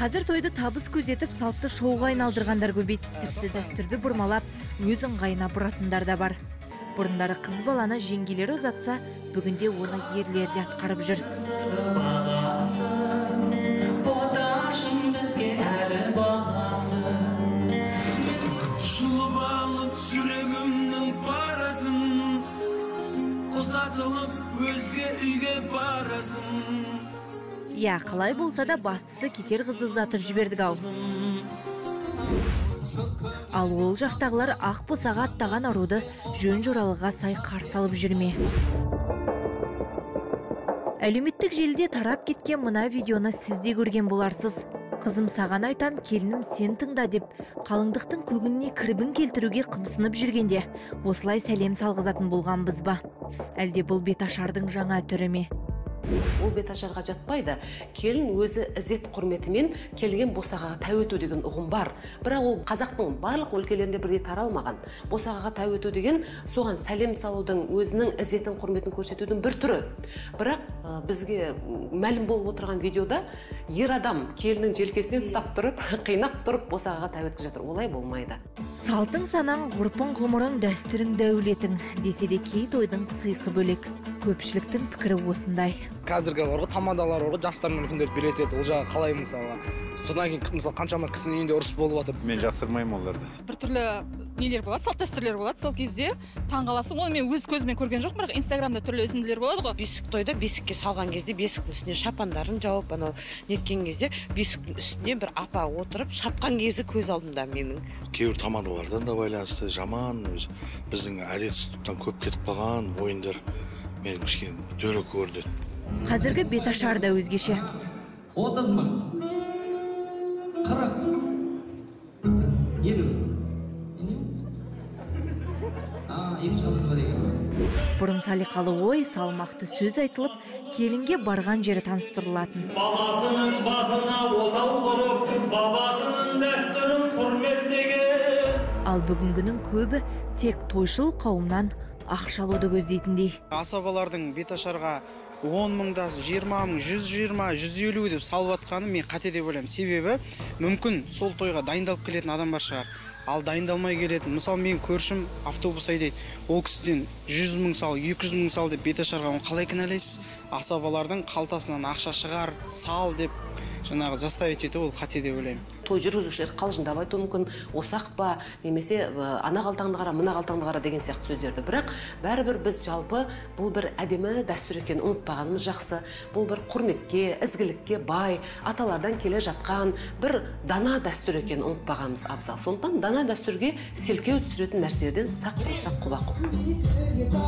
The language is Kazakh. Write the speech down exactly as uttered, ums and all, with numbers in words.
Қазір тойды табыс көзетіп, салтты шоуға айналдырғандар көбейді. Тіпті дәстүрді бұрмалап, өз ыңғайына бұратындар да бар. Бұрындары қыз баланы жеңгелері ұзатса, бүгінде оны ерлерде атқарып жүр. Я, қалай болса да бастысы кетер қызды ұзатып жібердік ау. Ал ол жақтағылар ақ босаға аттаған аруды жөн жоралыға сай қарсы алып жүрме. Әлеуметтік желіде тарап кеткен мына видеоны сіз де көрген боларсыз. Қызым саған айтам, келінім сен тыңда деп, қалыңдықтың көгіліне кірбің келтіруге қымсынып жүргенде, осылай сәлем салғызатын болған біз ба? Әлде бұл беташардың жаңа түрі ме? Ол беташарға жатпайды. Келін өзі ізет құрметімен келген босағаға тәу өту деген ұғым бар. Бірақ ол қазақтың барлық өлкелерінде бірдей таралмаған. Босағаға тәу өту деген соған сәлем салудың, өзінің ізетін құрметін көрсетудің бір түрі. Бірақ бізге мәлім болып отырған видеода ер адам келіннің желкесінен ұстап тұрып, қинап тұрып босағаға тәу өткізіп жатыр. Олай болмайды. Салтың санаң, ғұрпың ғұмырың, дәстүрің дәулетің десе де кей тойдың сыйқы бөлек. Көпшіліктің пікірі осындай. Қазіргі орғы тамадалар орғы жастармен күндер билетеді. Ол жағы қалай мысалға. Содан кейін мысалы қаншама кісінің үйінде ұрыс болып жатыр. Мен жақтырмаймын оларды. Бір түрлі нелер болады, салт дәстүрлер болады. Сол кезде таңғаласың. Оны мен өз көзіммен көрген жоқпын, бірақ Инстаграмда түрлі үзінділер болады ғой. Бесік тойда бесікке салған кезде бесіктің үстіне шапандарын жауып, анау неткен кезде бесіктің үстіне бір апа отырып шапқан кезі көз алдымда менің. Кейбір тамадалардан да байланысты жаман біздің әдет-ғұрыптан көп кетіп қалған ойындар мен кішкене дөрекі көрді. Қазіргі беташар да өзгеше. отыз мың, қырық, елу. Бұрын салиқалы ой, салмақты сөз айтылып, келінге барған жері таныстырылатын. Бабасының басына отау құрып, бабасының дәстүрін құрметтеген. Ал бүгінгінің көбі тек тойшыл қауымнан ақша алуды көздейтіндей. Асабалардың беташарға он мыңда, жиырма мың, жүз жиырма, жүз елу деп салып атқаны мен қате деп ойлаймын. Себебі мүмкін сол тойға дайындалып келетін адамдар шығар. Ал дайындалмай келетін, мысалы мен көршім автобус айдайды. Ол кісіден жүз мың сал, екі жүз мың сал деп беташарға оны қалай кінәлайсыз? Асабалардың қалтасынан ақша шығар, сал деп жаңағы заставить ету, ол қате деп ойлаймын. Той жүргізушілер қалжыңдап айтуы мүмкін, осақ па, немесе ана қалтаңды қара, мына қалтаңды қара деген сияқты сөздерді. Бірақ бәрібір біз жалпы бұл бір әдемі дәстүр екенін ұмытпағанымыз жақсы. Бұл бір құрметке, ізгілікке бай, аталардан келе жатқан бір дана дәстүр екенін ұмытпағанымыз абзал. Сондықтан дана дәстүрге селкеу түсіретін нәрселерден сақ болсақ құба құп.